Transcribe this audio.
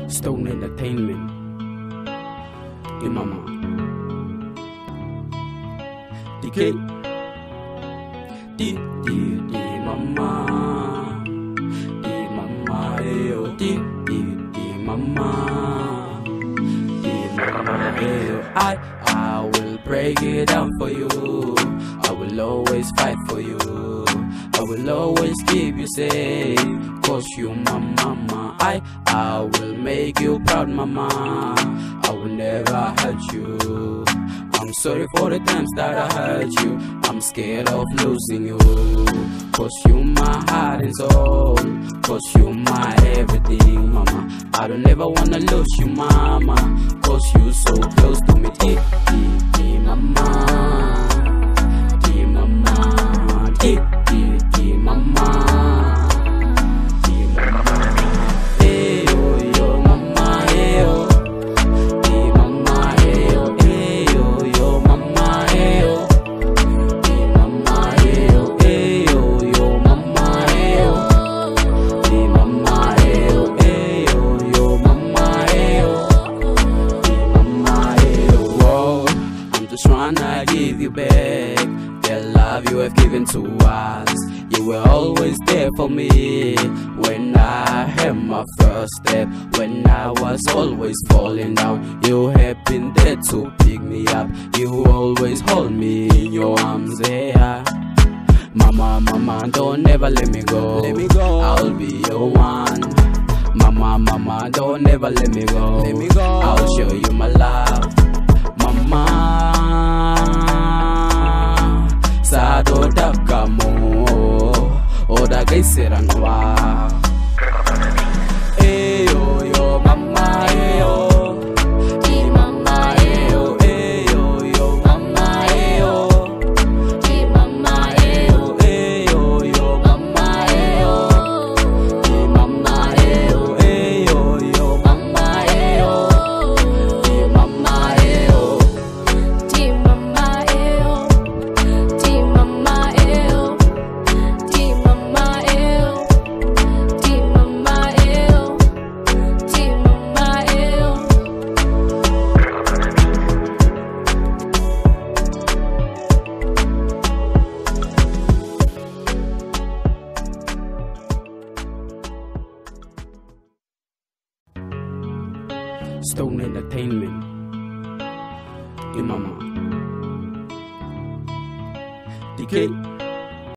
Stone Entertainment. Your mama. DK. D mama. D mama. Ayo. D mama. D mama. Ayo. I will break it down for you. I will always fight for you. I will always keep you safe, cause you my mama. I will make you proud, mama. I will never hurt you. I'm sorry for the times that I hurt you. I'm scared of losing you, cause you my heart and soul, cause you my everything, mama. I don't ever wanna lose you, mama, cause you so close to me. Mama, mama, mama, mama, ayo, yo, mama, ayo, mama, ayo, ayo, yo, mama, ayo, mama, ayo, ayo, yo, mama, ayo, mama, ayo, ayo, yo, mama, ayo, mama, ayo. Whoa, I'm just tryna give you back the love you have given to us. You were always there for me when I had my first step. When I was always falling down, you have been there to pick me up. You always hold me in your arms, yeah. Mama, mama, don't ever let me go. Let me go. I'll be your one. Mama, mama, don't ever let me go. Let me go. I'll show you my love, mama. Sado dakamo, oda gaisiranwa. Eyo yo mama eyo, di mama eyo, eyo yo mama eyo, di mama eyo, eyo yo mama eyo, di mama eyo, eyo yo mama eyo, di mama eyo, di mama eyo. Stone Entertainment. Your mama. DK.